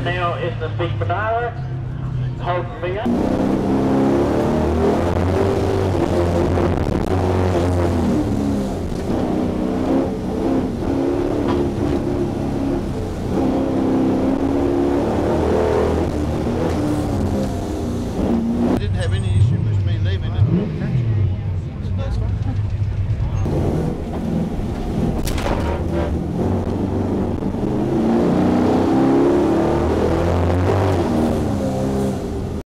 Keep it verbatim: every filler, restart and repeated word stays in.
Now is the big banana. Hold me up.